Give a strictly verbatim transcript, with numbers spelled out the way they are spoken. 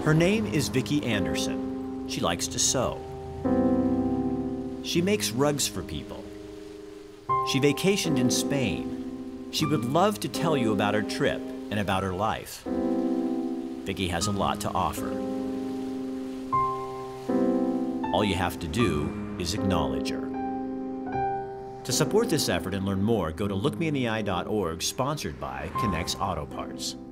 Her name is Vicki Anderson. She likes to sew. She makes rugs for people. She vacationed in Spain. She would love to tell you about her trip and about her life. Vicki has a lot to offer. All you have to do is acknowledge her. To support this effort and learn more, go to look me in the eye dot org, sponsored by Connects Auto Parts.